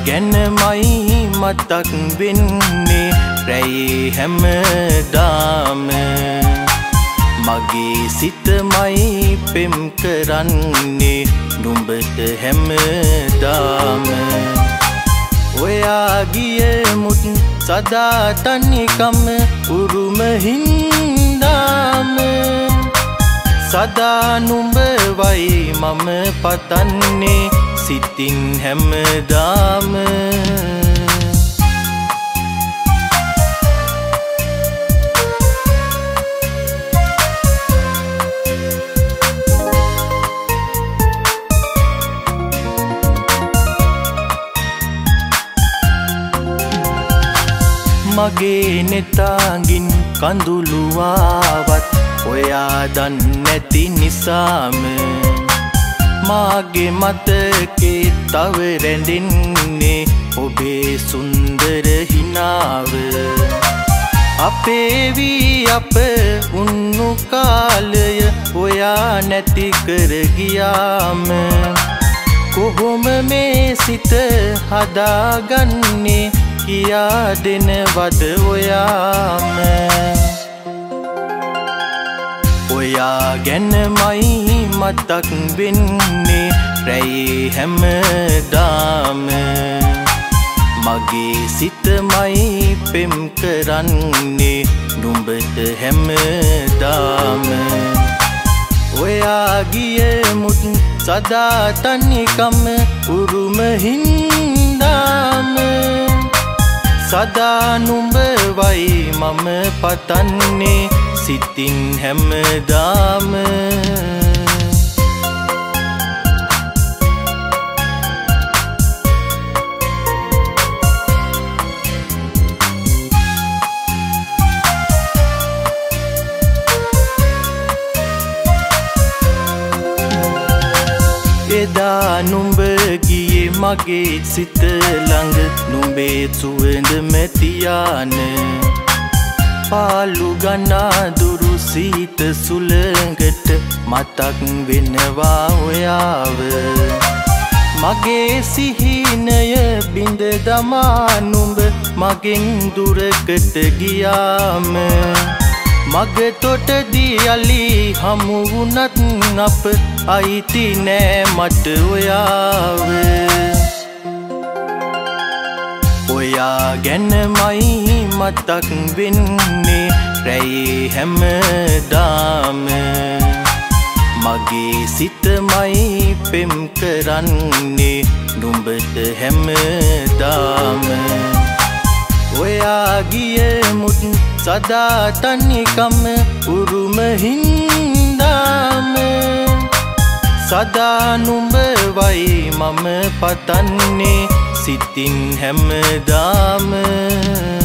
ගැනමයි මතක් වෙන්නේ රැයේ හැමදාම මගේ සිතමයි පෙම් කරන්නේ නුඹට හැමදාම ඔයා ගිය මුත් සදා තනිකම උරුම හින්දාම සදා නුඹ වයි මම පතන්නේ සිතින් හැමදාම මගේ නෙතාගින් කඳුළු ආවත් ඔයා දන්නේ නැති නිසාම මාගේ මතකේ තව රැඳෙන්නේ ඔබේ සුන්දර හිනාව අපේ වී අප උන්නු කාලය ඔයා නැති කර ගියාම කොහොම මේ සිත හදාගන්නේ කියා දෙනවද ඔයාම ඔයා ගැනමයි මතක් වෙන්නේ රැයේ හැමදාම මගේ සිතමයි පෙම් කරන්නේ නුඹට හැමදාම ඔයා ගිය මුත් සදා තනිකම උරුම හින්දාම සදා නුඹ වයි මම පතන්නේ සිතින් හැමදාම එදා නුඹ ගියේ මගේ සිත ළඟ නුඹේ සුවඳ මෙතියාන පාලු ගනා දුරු සීත සුළඟට මතක් වෙනවා ඔයාව මගේ සිහිනය බිඳ දමා නුඹ මගෙන් දුරකට ගියාම මග තොටදී යලි හමු වුණත් අප අයිති නෑ මට ඔයාව ඔයා ගැනමයි මතක් වෙන්නේ රැයේ හැමදාම මගේ සිතමයි පෙම් කරන්නේ නුඹට හැමදාම ඔයා ගිය මුත් සදා තනිකම උරුම හින්දාම සදා නුඹ වයි මම පතන්නේ සිතින් හැමදාම